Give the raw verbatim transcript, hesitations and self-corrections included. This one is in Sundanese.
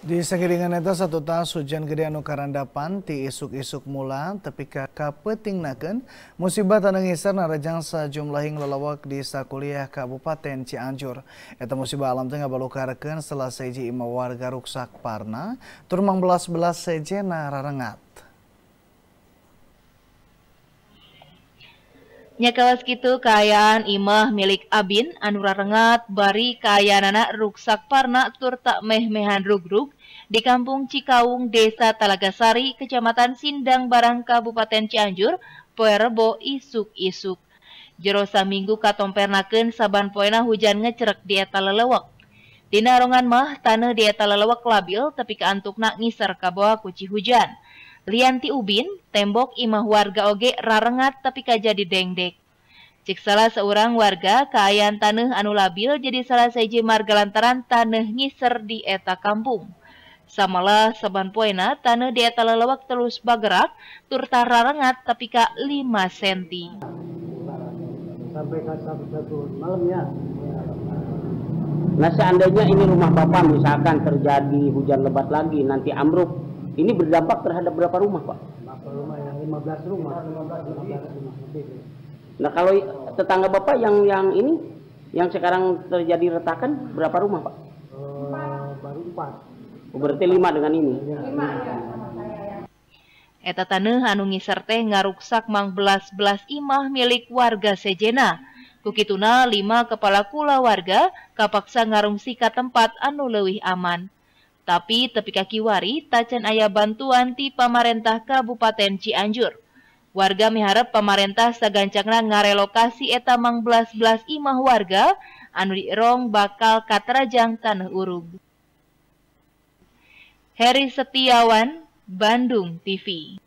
Di sakiringan eta satu tas hujan gede anu karandapan ti isuk-isuk mula tapi ka kapetingnakeun musibah tanu ngisar narajang sajumlahing lalawak di sakuliah Kabupaten Cianjur. Eta musibah alam teh ngabalukarkeun setelah seji imah warga ruksak parna tur mangbelas-belas sejena rarengat. Nya kawas kitu kaayaan imah milik Abin anu rarengat bari kaayaanana ruksak parna tur tak meh-mehan rugrug di Kampung Cikaung, Desa Talagasari, Kecamatan Sindang Barang, Kabupaten Cianjur, poe Rebo isuk-isuk. Jero saminggu katompernakeun saban poena hujan ngecerek di eta lelewek. Dina rongan mah taneuh di eta lelewek labil tapi kaantukna ngisar ka bawah ku hujan. Lianti Ubin, tembok imah warga oge rarengat tapi kajadi dengdek. Cik salah seorang warga, kaayaan taneuh anu labil jadi salah siji marga lantaran taneuh ngiser di eta kampung. Samalah saban poena taneuh di eta lelewek terus bagerak, tur rarengat tapi ka lima senti. Sampai ke satu malam ya. Nah seandainya ini rumah Bapak misalkan terjadi hujan lebat lagi, nanti ambruk, ini berdampak terhadap berapa rumah, Pak? Berapa rumah? Yang lima belas rumah. lima belas rumah. Nah, kalau tetangga Bapak yang yang ini yang sekarang terjadi retakan berapa rumah, Pak? Uh, baru empat. Oh, berarti lima dengan ini. Lima ya. Eta taneuh anu ngisar teh ngaruksak mangbelas-belas imah milik warga sejena. Kukituna lima kepala kula warga kapaksa ngarungsi ka tempat anu leuwih aman. Tapi tepi kaki wari tacan aya bantuan ti pamarentah Kabupaten Cianjur. Warga miharep pamarentah sagancangna ngarelokasi eta mangbelas-belas imah warga anu diirong bakal katerajang taneuh urug. Heri Setiawan, Bandung T V.